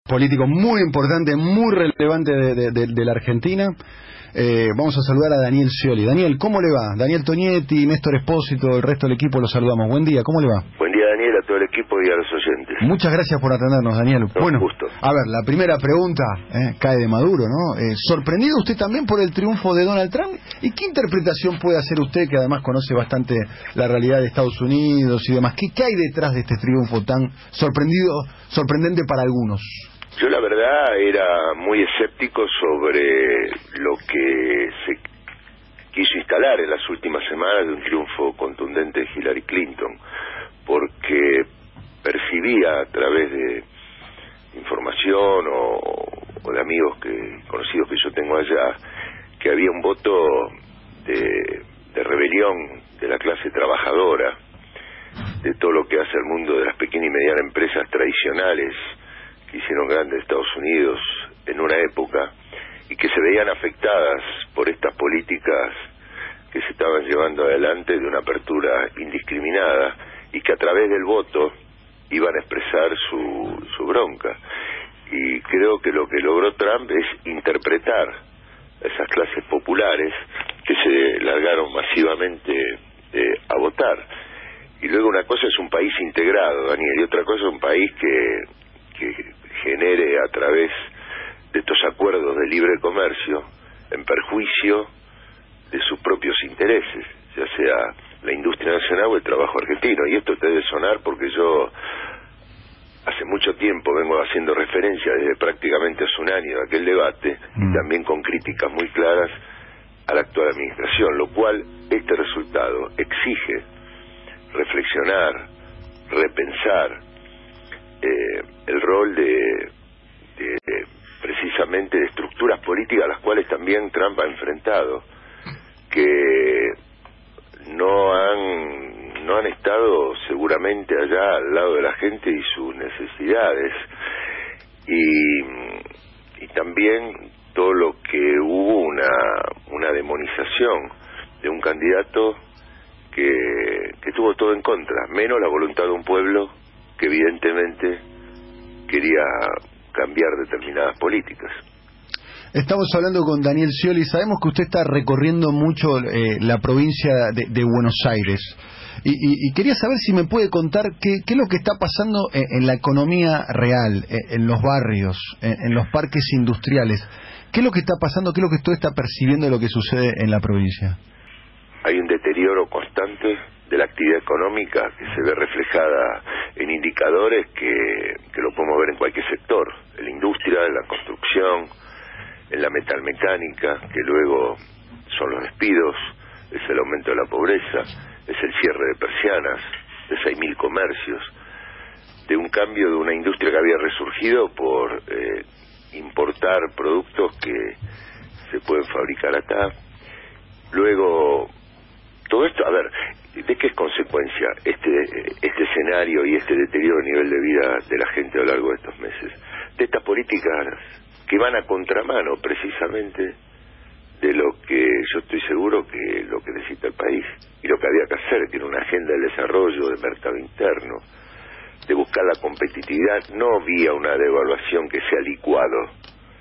político muy importante, muy relevante de la Argentina. Vamos a saludar a Daniel Scioli. Daniel, ¿cómo le va? Daniel Tonietti, Néstor Espósito, el resto del equipo los saludamos. Buen día, ¿cómo le va? Buen día, Daniel, a todo el equipo y a los oyentes. Muchas gracias por atendernos, Daniel. Bueno, gusto. A ver, la primera pregunta cae de Maduro, ¿no? ¿Sorprendido usted también por el triunfo de Donald Trump? ¿Y qué interpretación puede hacer usted, que además conoce bastante la realidad de Estados Unidos y demás? ¿Qué hay detrás de este triunfo tan sorprendente para algunos? Yo la verdad era muy escéptico sobre lo que se quiso instalar en las últimas semanas de un triunfo contundente de Hillary Clinton, porque percibía a través de información o de amigos conocidos que yo tengo allá, que había un voto de rebelión de la clase trabajadora, de todo lo que hace el mundo de las pequeñas y medianas empresas tradicionales que hicieron grandes Estados Unidos en una época y que se veían afectadas por estas políticas que se estaban llevando adelante de una apertura indiscriminada y que a través del voto iban a expresar su bronca. Y creo que lo que logró Trump es interpretar a esas clases populares que se largaron masivamente a votar. Y luego una cosa es un país integrado, Daniel, y otra cosa es un país que genere a través de estos acuerdos de libre comercio en perjuicio de sus propios intereses, ya sea la industria nacional o el trabajo argentino. Y esto te debe sonar porque yo hace mucho tiempo vengo haciendo referencia desde prácticamente hace un año a aquel debate, y también con críticas muy claras a la actual administración, lo cual este resultado exige reflexionar, repensar el rol precisamente de estructuras políticas a las cuales también Trump ha enfrentado, que no han estado seguramente allá al lado de la gente y sus necesidades, y también todo lo que hubo una demonización de un candidato que tuvo todo en contra, menos la voluntad de un pueblo que evidentemente quería cambiar determinadas políticas. Estamos hablando con Daniel Scioli. Sabemos que usted está recorriendo mucho la provincia de Buenos Aires y quería saber si me puede contar qué es lo que está pasando en la economía real, en los barrios, en los parques industriales. ¿Qué es lo que está pasando? ¿Qué es lo que usted está percibiendo de lo que sucede en la provincia? Hay un deterioro constante de la actividad económica que se ve reflejada en indicadores que lo podemos ver en cualquier sector, en la industria, en la construcción, en la metalmecánica, que luego son los despidos, es el aumento de la pobreza, es el cierre de persianas, de 6.000 comercios, de un cambio de una industria que había resurgido por importar productos que se pueden fabricar acá. Luego, todo esto, a ver, ¿de qué es consecuencia este escenario y este deterioro a nivel de vida de la gente a lo largo de estos meses? De estas políticas que van a contramano precisamente de lo que yo estoy seguro que lo que necesita el país y lo que había que hacer, que era una agenda de desarrollo, de mercado interno, de buscar la competitividad, no vía una devaluación que sea licuado.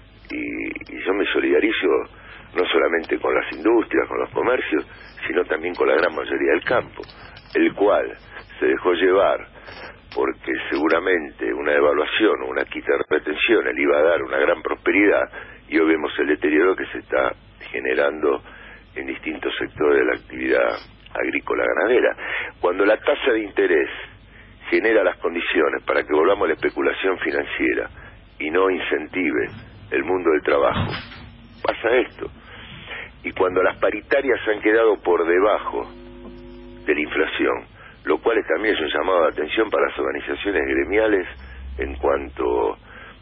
Y yo me solidarizo no solamente con las industrias, con los comercios, sino también con la gran mayoría del campo, el cual se dejó llevar porque seguramente una devaluación o una quita de retenciones le iba a dar una gran prosperidad, y hoy vemos el deterioro que se está generando en distintos sectores de la actividad agrícola ganadera. Cuando la tasa de interés genera las condiciones para que volvamos a la especulación financiera y no incentive el mundo del trabajo, pasa esto. Y cuando las paritarias han quedado por debajo de la inflación, lo cual también es un llamado de atención para las organizaciones gremiales en cuanto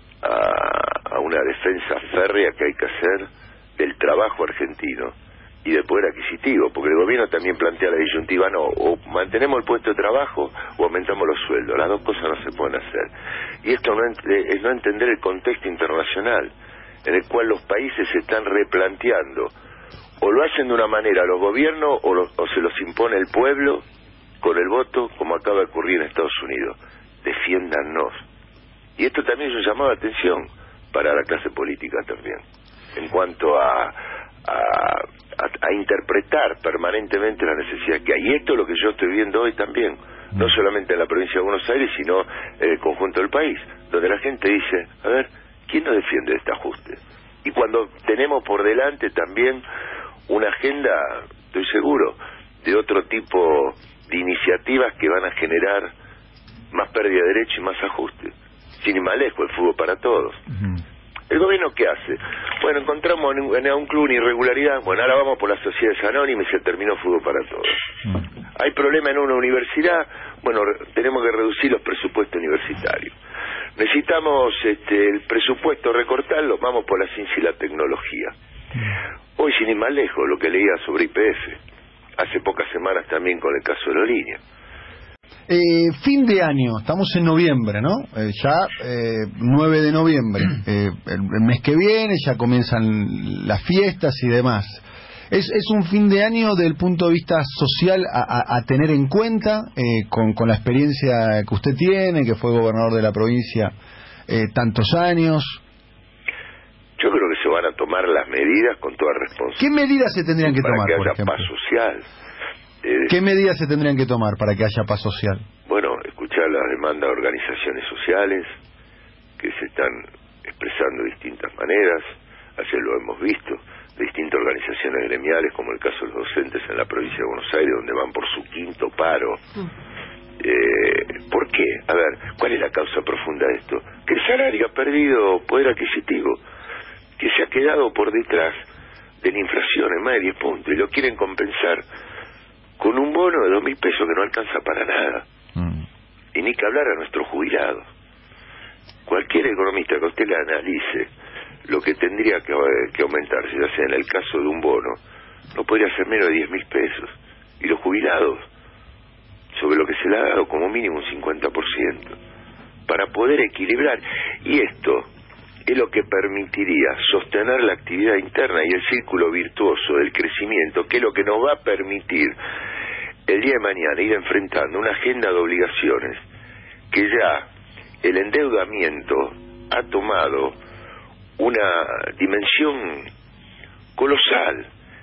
a una defensa férrea que hay que hacer del trabajo argentino y del poder adquisitivo, porque el gobierno también plantea la disyuntiva, no, o mantenemos el puesto de trabajo o aumentamos los sueldos, las dos cosas no se pueden hacer. Y esto es no entender el contexto internacional en el cual los países se están replanteando, o lo hacen de una manera los gobiernos o se los impone el pueblo con el voto, como acaba de ocurrir en Estados Unidos. Defiéndannos, Y esto también es un llamado de atención para la clase política también, en cuanto a interpretar permanentemente la necesidad que hay. Y esto es lo que yo estoy viendo hoy también, no solamente en la provincia de Buenos Aires, sino en el conjunto del país, donde la gente dice, a ver, ¿quién nos defiende de este ajuste? Y cuando tenemos por delante también una agenda, estoy seguro, de otro tipo de iniciativas que van a generar más pérdida de derechos y más ajustes. Sin ir más lejos, el fútbol para todos. ¿El gobierno qué hace? Bueno, encontramos en un club una irregularidad, bueno, ahora vamos por las sociedades anónimas y se terminó fútbol para todos. Hay problema en una universidad, bueno, tenemos que reducir los presupuestos universitarios. Necesitamos el presupuesto recortarlo, vamos por la ciencia y la tecnología. Hoy, sin ir más lejos, lo que leía sobre YPF, hace pocas semanas también con el caso de Aerolínea. Fin de año, estamos en noviembre, ¿no? Ya 9 de noviembre, el mes que viene ya comienzan las fiestas y demás. Es un fin de año desde el punto de vista social a tener en cuenta, con la experiencia que usted tiene, que fue gobernador de la provincia tantos años. Yo creo que se van a tomar las medidas con toda responsabilidad. ¿Qué medidas se tendrían que tomar, por ejemplo? Para que haya paz social. ¿Qué medidas se tendrían que tomar para que haya paz social? Bueno, escuchar las demandas de organizaciones sociales que se están expresando de distintas maneras, ayer lo hemos visto, de distintas organizaciones gremiales, como el caso de los docentes en la provincia de Buenos Aires, donde van por su quinto paro. ¿Por qué? A ver, ¿cuál es la causa profunda de esto? Que el salario ha perdido poder adquisitivo, que se ha quedado por detrás de la inflación en más de 10 puntos, y lo quieren compensar con un bono de 2.000 pesos que no alcanza para nada. Y ni que hablar a nuestros jubilados. Cualquier economista que usted le analice lo que tendría que aumentarse, ya sea en el caso de un bono, no podría ser menos de 10.000 pesos. Y los jubilados, sobre lo que se le ha dado como mínimo un 50%, para poder equilibrar. Y esto es lo que permitiría sostener la actividad interna y el círculo virtuoso del crecimiento, que es lo que nos va a permitir el día de mañana ir enfrentando una agenda de obligaciones que ya el endeudamiento ha tomado una dimensión colosal,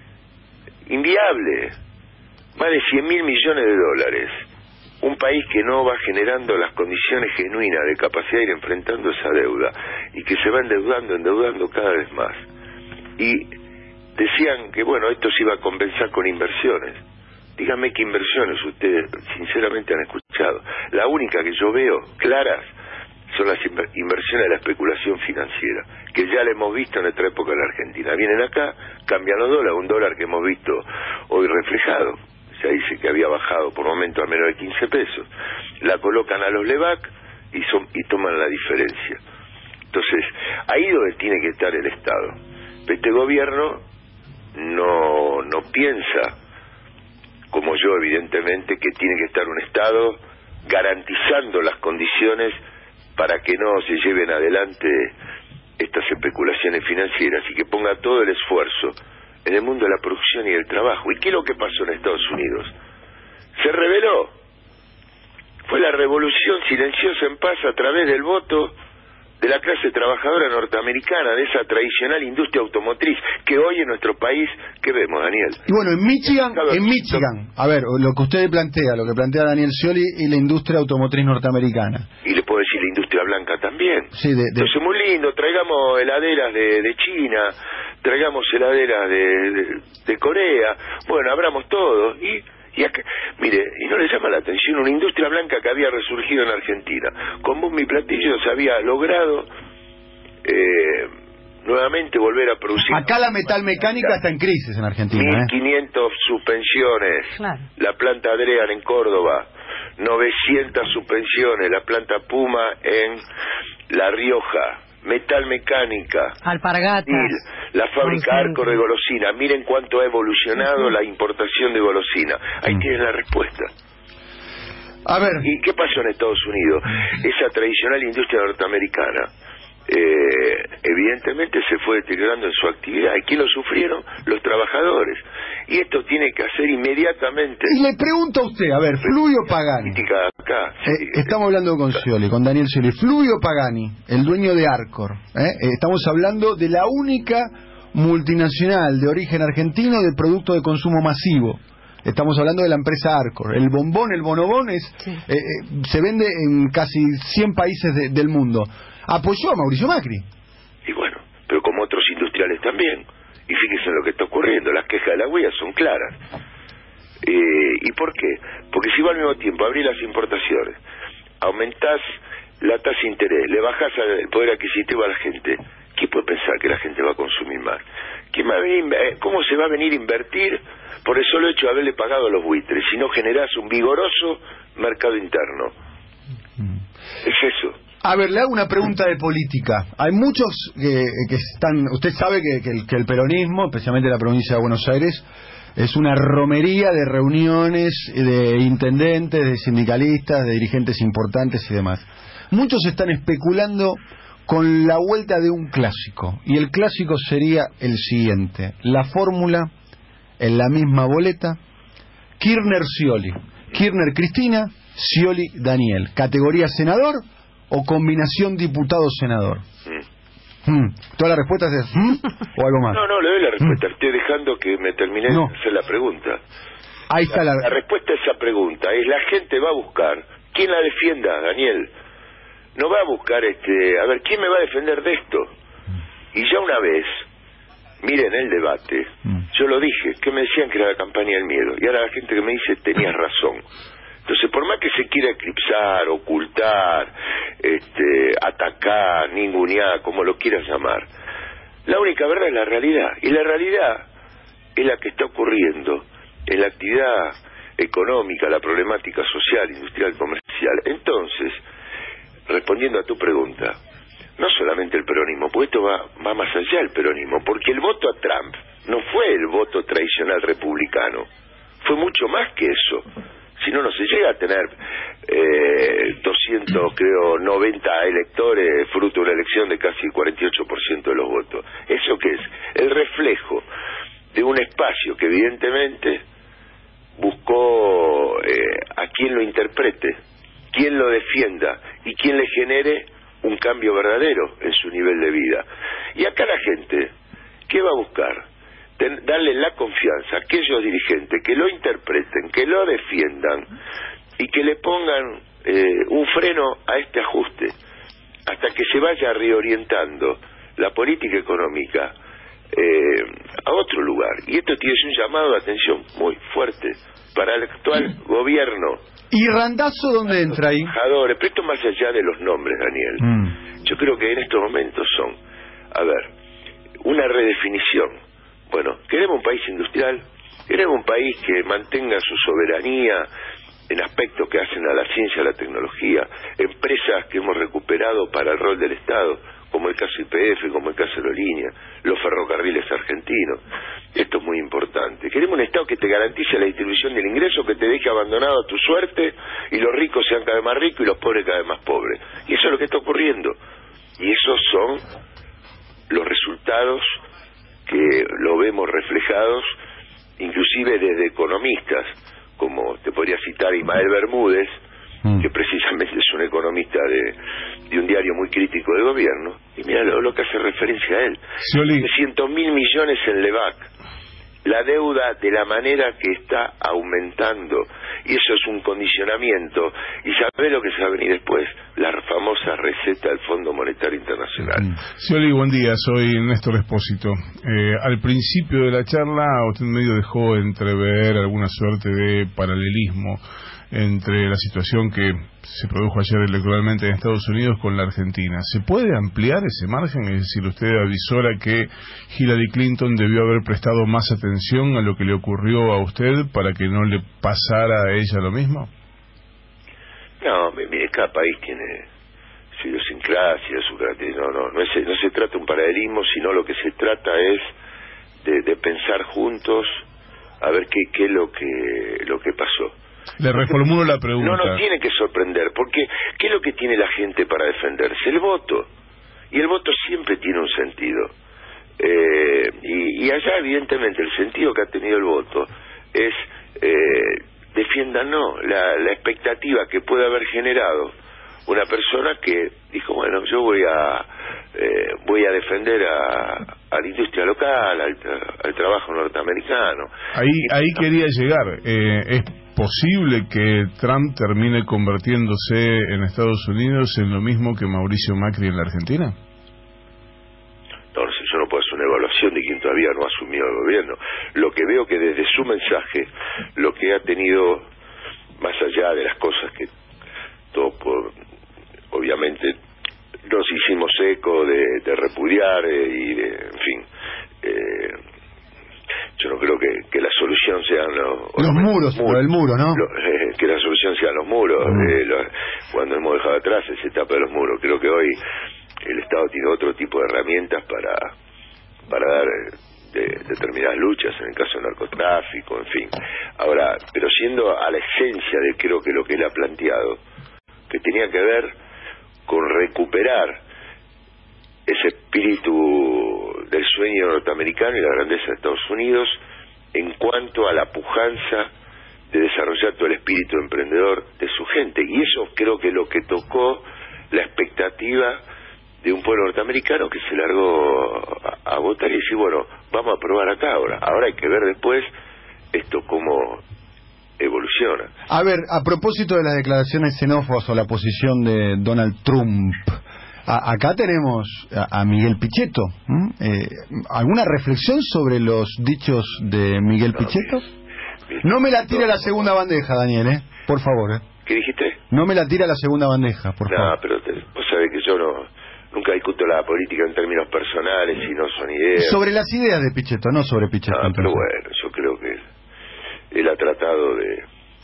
inviable, más de 100.000 millones de dólares. Un país que no va generando las condiciones genuinas de capacidad de ir enfrentando esa deuda y que se va endeudando cada vez más. Y decían que, bueno, esto se iba a compensar con inversiones. Díganme qué inversiones ustedes sinceramente han escuchado. La única que yo veo claras son las inversiones de la especulación financiera, que ya la hemos visto en nuestra época en la Argentina. Vienen acá, cambian los dólares, un dólar que hemos visto hoy reflejado. Ya dice que había bajado por momentos a menos de 15 pesos. La colocan a los LEVAC y toman la diferencia. Entonces, ahí es donde tiene que estar el Estado. Este gobierno no piensa, como yo evidentemente, que tiene que estar un Estado garantizando las condiciones para que no se lleven adelante estas especulaciones financieras y que ponga todo el esfuerzo en el mundo de la producción y del trabajo. ¿Y qué es lo que pasó en Estados Unidos? Se reveló. Fue la revolución silenciosa en paz a través del voto de la clase trabajadora norteamericana, de esa tradicional industria automotriz que hoy en nuestro país, ¿qué vemos, Daniel? Y bueno, en Michigan, a ver, lo que usted plantea, lo que plantea Daniel Scioli y la industria automotriz norteamericana. Y le puedo decir la industria blanca también. Sí, Entonces, muy lindo, traigamos heladeras de China, traigamos heladeras de Corea, bueno, abramos todo, y acá, mire, y no le llama la atención una industria blanca que había resurgido en Argentina. Con bombo y platillo se había logrado nuevamente volver a producir. Acá la metalmecánica está en crisis en Argentina. 1.500 suspensiones, claro. La planta Adrean en Córdoba, 900 suspensiones, la planta Puma en La Rioja, metalmecánica, Alpargatas, la fábrica Arcor de golosina. Miren cuánto ha evolucionado la importación de golosina. Ahí tienen la respuesta. A ver. ¿Y qué pasó en Estados Unidos? Esa tradicional industria norteamericana, evidentemente se fue deteriorando en su actividad. ¿Y quién lo sufrieron? Los trabajadores. Y esto tiene que hacer inmediatamente. Y le pregunto a usted, a ver, Fluvio Pagani. Acá, estamos hablando con Scioli, con Daniel Scioli. Fluvio Pagani, el dueño de Arcor. Estamos hablando de la única multinacional de origen argentino de producto de consumo masivo. Estamos hablando de la empresa Arcor. El bombón, el bonobón, se vende en casi 100 países del mundo. Apoyó a Mauricio Macri. Y bueno, pero como otros industriales también. Y fíjese en lo que está ocurriendo. Las quejas de la UIA son claras. ¿Y por qué? Porque si va al mismo tiempo a abrir las importaciones, aumentás la tasa de interés, le bajás el poder adquisitivo a la gente, ¿quién puede pensar que la gente va a consumir más? ¿Cómo se va a venir a invertir por el solo hecho de haberle pagado a los buitres si no generás un vigoroso mercado interno? Es eso. A ver, le hago una pregunta de política. Hay muchos que están... Usted sabe que el peronismo, especialmente la provincia de Buenos Aires, es una romería de reuniones de intendentes, de sindicalistas, de dirigentes importantes y demás. Muchos están especulando con la vuelta de un clásico. Y el clásico sería el siguiente. La fórmula en la misma boleta. Kirchner-Scioli. Kirchner-Cristina, Scioli-Daniel. ¿Categoría senador o combinación diputado-senador? ¿Todas las respuestas es o algo más? No, le doy la respuesta. Estoy dejando que me termine de hacer la pregunta. Ahí está la respuesta a esa pregunta es: la gente va a buscar quién la defienda, Daniel. No va a buscar a ver, ¿quién me va a defender de esto? Y ya una vez, miren el debate, yo lo dije, que me decían que era la campaña del miedo, y ahora la gente que me dice, tenías razón. Entonces, por más que se quiera eclipsar, ocultar, atacar, ningunear, como lo quieras llamar, la única verdad es la realidad, y la realidad es la que está ocurriendo en la actividad económica, la problemática social, industrial, comercial. Entonces, respondiendo a tu pregunta, no solamente el peronismo, porque esto va más allá del peronismo, porque el voto a Trump no fue el voto tradicional republicano, fue mucho más que eso. Si no, no se llega a tener 290 electores fruto de una elección de casi el 48% de los votos. ¿Eso qué es? El reflejo de un espacio que evidentemente buscó a quien lo interprete, quien lo defienda y quien le genere un cambio verdadero en su nivel de vida. Y acá la gente, ¿qué va a buscar? Darle la confianza a aquellos dirigentes que lo interpreten, que lo defiendan y que le pongan un freno a este ajuste hasta que se vaya reorientando la política económica a otro lugar. Y esto tiene un llamado de atención muy fuerte para el actual gobierno. ¿Y Randazzo dónde entra ahí? Pero esto más allá de los nombres, Daniel. Yo creo que en estos momentos son, una redefinición. Bueno, queremos un país industrial, queremos un país que mantenga su soberanía en aspectos que hacen a la ciencia, a la tecnología, empresas que hemos recuperado para el rol del Estado, como el caso YPF, como el caso Aerolínea, los ferrocarriles argentinos. Esto es muy importante. Queremos un Estado que te garantice la distribución del ingreso, que te deje abandonado a tu suerte y los ricos sean cada vez más ricos y los pobres cada vez más pobres. Y eso es lo que está ocurriendo. Y esos son los resultados que lo vemos reflejados inclusive desde economistas, como te podría citar Ismael Bermúdez, que precisamente es un economista de un diario muy crítico de gobierno, y mira lo que hace referencia a él. 300.000 millones en LEVAC, la deuda de la manera que está aumentando, y eso es un condicionamiento. ¿Y sabe lo que se va a venir después? La famosa receta del Fondo Monetario Internacional. Scioli, buen día, soy Néstor Espósito. Al principio de la charla usted medio dejó entrever alguna suerte de paralelismo entre la situación que se produjo ayer electoralmente en Estados Unidos con la Argentina. ¿Se puede ampliar ese margen? Es decir, usted avisora que Hillary Clinton debió haber prestado más atención a lo que le ocurrió a usted para que no le pasara a ella lo mismo. No, mire, cada país tiene su idiosincrasia, su característica. No se trata de un paralelismo, sino lo que se trata es de pensar juntos a ver qué es lo que pasó. Le reformulo la pregunta. No nos tiene que sorprender, porque ¿qué es lo que tiene la gente para defenderse? El voto. y el voto siempre tiene un sentido. Y allá evidentemente el sentido que ha tenido el voto es defiéndanos la expectativa que puede haber generado una persona que dijo, bueno, yo voy a defender a la industria local, al trabajo norteamericano. Ahí quería llegar. ¿Es posible que Trump termine convirtiéndose en Estados Unidos en lo mismo que Mauricio Macri en la Argentina? No sé, yo no puedo hacer una evaluación de quien todavía no ha asumido el gobierno. Lo que veo que desde su mensaje, lo que ha tenido, más allá de las cosas que obviamente nos hicimos eco de repudiar en fin, yo no creo que la solución sean los muros, el muro, ¿no? Que la solución sean los muros. Cuando hemos dejado atrás esa etapa de los muros, creo que hoy el Estado tiene otro tipo de herramientas para dar determinadas luchas, en el caso del narcotráfico, en fin. Ahora, pero siendo a la esencia de creo que lo que él ha planteado, que tenía que ver con recuperar ese espíritu del sueño norteamericano y la grandeza de Estados Unidos en cuanto a la pujanza de desarrollar todo el espíritu emprendedor de su gente. Y eso creo que es lo que tocó la expectativa de un pueblo norteamericano que se largó a votar y decir, bueno, vamos a probar acá ahora. Ahora hay que ver después esto cómo evoluciona. A ver, a propósito de las declaraciones xenófobas o la posición de Donald Trump, acá tenemos a Miguel Pichetto. ¿Alguna reflexión sobre los dichos de Miguel Pichetto? No me la tire a la segunda bandeja, Daniel, por favor. ¿Qué dijiste? No me la tire a la segunda bandeja, por favor. No, pero vos sabés que yo nunca discuto la política en términos personales, si no son ideas. Sobre las ideas de Pichetto, no sobre Pichetto. No, pero bueno, yo creo que él ha tratado de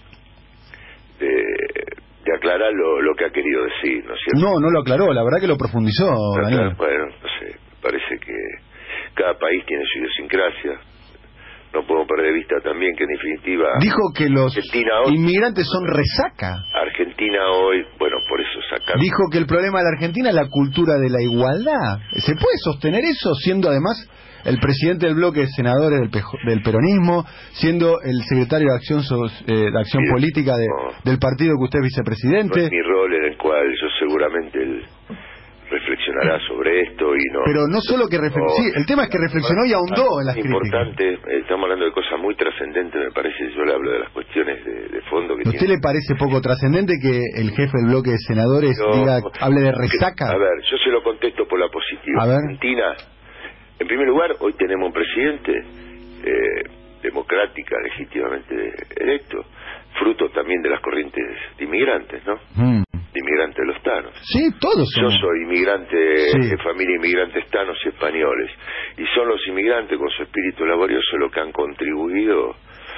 aclarar lo que ha querido decir, ¿no es cierto? No lo aclaró, la verdad que lo profundizó, Daniel. Bueno, no sé, parece que cada país tiene su idiosincrasia. No podemos perder de vista también que en definitiva dijo que los inmigrantes son resaca. Argentina hoy, bueno, por eso saca. Dijo que el problema de la Argentina es la cultura de la igualdad. ¿Se puede sostener eso siendo además el presidente del bloque de senadores del peronismo, siendo el secretario de acción política del partido que usted es vicepresidente? No es mi rol, en el cual yo seguramente reflexionará sobre esto y no. Pero no solo que sí, el tema es que reflexionó y ahondó en las críticas. Importante, estamos hablando de cosas muy trascendentes, me parece. Yo le hablo de las cuestiones de fondo que ¿A usted le parece poco trascendente que el jefe del bloque de senadores hable de resaca? A ver, yo se lo contesto por la positiva. Argentina, en primer lugar, hoy tenemos un presidente democrática, legítimamente electo, fruto también de las corrientes de inmigrantes, ¿no? De inmigrantes de los tanos. Sí, todos somos. Yo soy inmigrante de familia de inmigrantes tanos y españoles, y son los inmigrantes con su espíritu laborioso los que han contribuido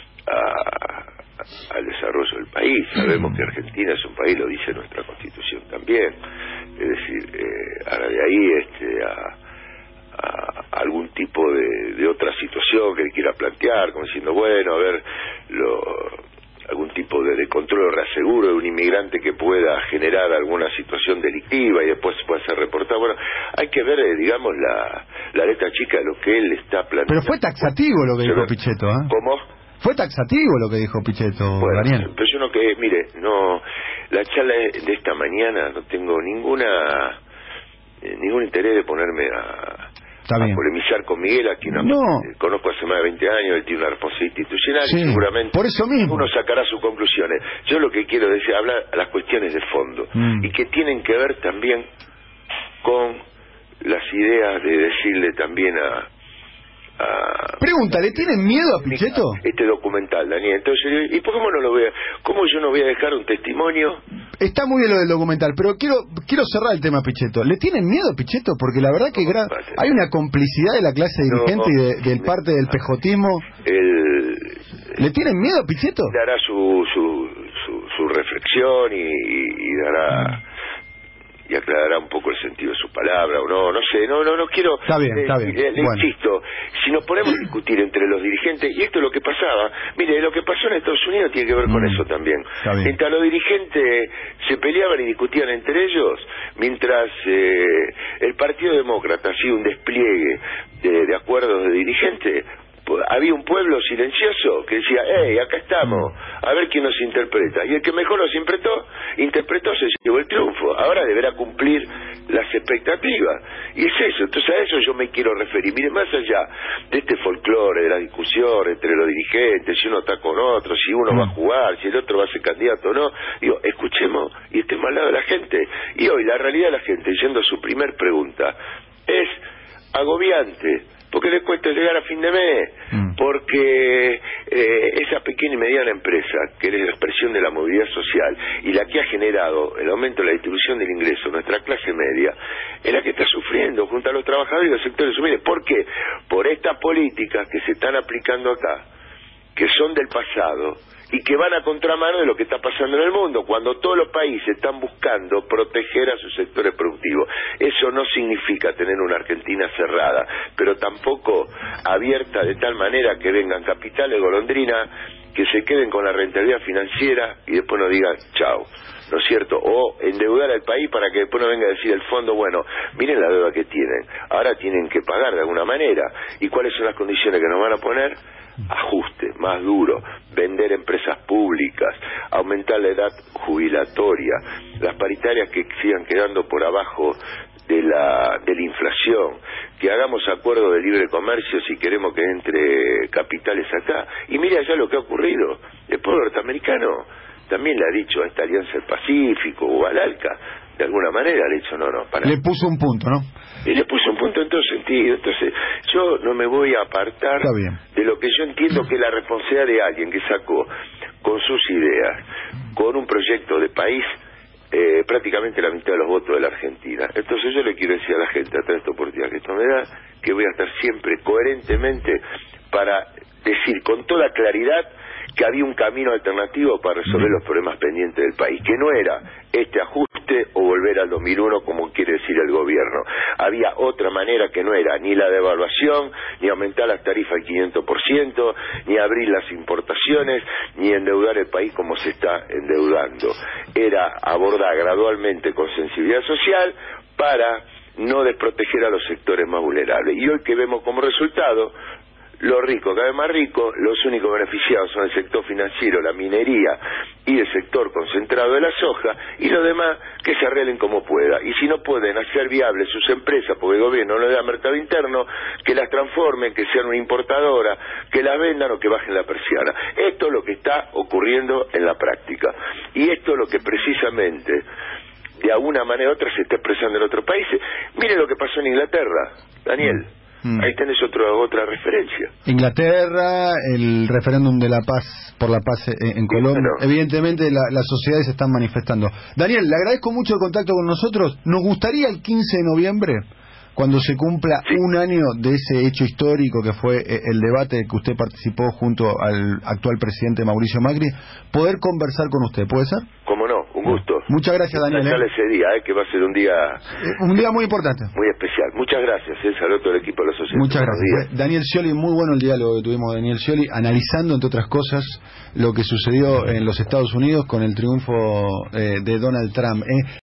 al desarrollo del país. Sabemos que Argentina es un país, lo dice nuestra Constitución también, es decir, ahora de ahí a algún tipo de otra situación que él quiera plantear, como diciendo, bueno, a ver, algún tipo de control o reaseguro de un inmigrante que pueda generar alguna situación delictiva y después pueda ser reportado. Bueno, hay que ver, digamos, la letra chica de lo que él está planteando. Pero fue taxativo lo que dijo Pichetto, ¿eh? ¿Cómo? Fue taxativo lo que dijo Pichetto, bueno, Daniel. Pero yo mire, la charla de esta mañana no tengo ningún interés de ponerme a polemizar con Miguel, a quien conozco hace más de 20 años. Él tiene una responsabilidad institucional y seguramente por eso mismo uno sacará sus conclusiones. Yo lo que quiero decir, hablar a las cuestiones de fondo y que tienen que ver también con las ideas de decirle también Pregunta, ¿le tienen miedo a Pichetto? Este documental, Daniel. Entonces, ¿y por qué no lo vea? ¿Cómo yo no voy a dejar un testimonio? Está muy bien lo del documental, pero quiero cerrar el tema Pichetto. ¿Le tienen miedo a Pichetto? Porque la verdad que hay una complicidad de la clase dirigente y del parte del pejotismo. ¿Le tienen miedo a Pichetto? Dará su reflexión y dará y aclarará un poco el sentido de su palabra o no sé, no quiero. Está bien. Le Bueno. insisto, si nos ponemos a discutir entre los dirigentes, y esto es lo que pasaba, mire, lo que pasó en Estados Unidos tiene que ver con eso también. Mientras los dirigentes se peleaban y discutían entre ellos, mientras el Partido Demócrata hacía un despliegue de acuerdos de dirigentes, había un pueblo silencioso que decía, acá estamos, a ver quién nos interpreta. Y el que mejor nos interpretó se llevó el triunfo. Ahora deberá cumplir las expectativas. Y es eso, entonces a eso yo me quiero referir. Mire, más allá de este folclore, de la discusión entre los dirigentes, si uno está con otro, si uno va a jugar, si el otro va a ser candidato o no, digo, escuchemos y estemos al lado de la gente. Y hoy la realidad de la gente, yendo a su primer pregunta, es agobiante, porque les cuesta llegar a fin de mes, porque esa pequeña y mediana empresa, que es la expresión de la movilidad social y la que ha generado el aumento de la distribución del ingreso, nuestra clase media, es la que está sufriendo junto a los trabajadores y los sectores humildes. ¿Por qué? Por estas políticas que se están aplicando acá, que son del pasado y que van a contramano de lo que está pasando en el mundo, cuando todos los países están buscando proteger a sus sectores productivos. Eso no significa tener una Argentina cerrada, pero tampoco abierta de tal manera que vengan capitales golondrina, que se queden con la rentabilidad financiera y después nos digan chao, ¿no es cierto? O endeudar al país para que después no venga a decir el fondo, bueno, miren la deuda que tienen, ahora tienen que pagar de alguna manera. ¿Y cuáles son las condiciones que nos van a poner? Ajuste más duro, vender empresas públicas, aumentar la edad jubilatoria, las paritarias que sigan quedando por abajo de la inflación, que hagamos acuerdos de libre comercio si queremos que entre capitales acá. Y mira ya lo que ha ocurrido, el pueblo norteamericano también le ha dicho a esta Alianza del Pacífico o al ALCA, de alguna manera le ha dicho no, para. Le puso un punto, ¿no? Y le puso un punto en todo sentido. Entonces yo no me voy a apartar de lo que yo entiendo que es la responsabilidad de alguien que sacó con sus ideas, con un proyecto de país, prácticamente la mitad de los votos de la Argentina. Entonces yo le quiero decir a la gente, a través de esta oportunidad que esto me da, que voy a estar siempre coherentemente para decir con toda claridad que había un camino alternativo para resolver los problemas pendientes del país, que no era este ajuste o volver al 2001 como quiere decir el gobierno. Había otra manera que no era ni la devaluación, ni aumentar las tarifas al 500%, ni abrir las importaciones, ni endeudar el país como se está endeudando. Era abordar gradualmente con sensibilidad social para no desproteger a los sectores más vulnerables. Y hoy que vemos como resultado, los ricos cada vez más ricos, los únicos beneficiados son el sector financiero, la minería y el sector concentrado de la soja, y los demás que se arreglen como pueda. Y si no pueden hacer viables sus empresas porque el gobierno no le da mercado interno, que las transformen, que sean una importadora, que las vendan o que bajen la persiana. Esto es lo que está ocurriendo en la práctica. Y esto es lo que precisamente, de alguna manera u otra, se está expresando en otros países. Mire lo que pasó en Inglaterra, Daniel. Ahí tenés otra referencia. Inglaterra, el referéndum de la paz por la paz en Colombia. Bueno, evidentemente las sociedades se están manifestando. Daniel, le agradezco mucho el contacto con nosotros. Nos gustaría el 15 de noviembre, cuando se cumpla un año de ese hecho histórico que fue el debate que usted participó junto al actual presidente Mauricio Macri, poder conversar con usted. ¿Puede ser? Cómo no, un gusto. Muchas gracias, Daniel. Ese día, que va a ser un día muy importante. Muy especial. Muchas gracias. Saludo a todo el equipo de la sociedad. Muchas gracias. Daniel Scioli, muy bueno el diálogo que tuvimos de Daniel Scioli, analizando, entre otras cosas, lo que sucedió en los Estados Unidos con el triunfo de Donald Trump.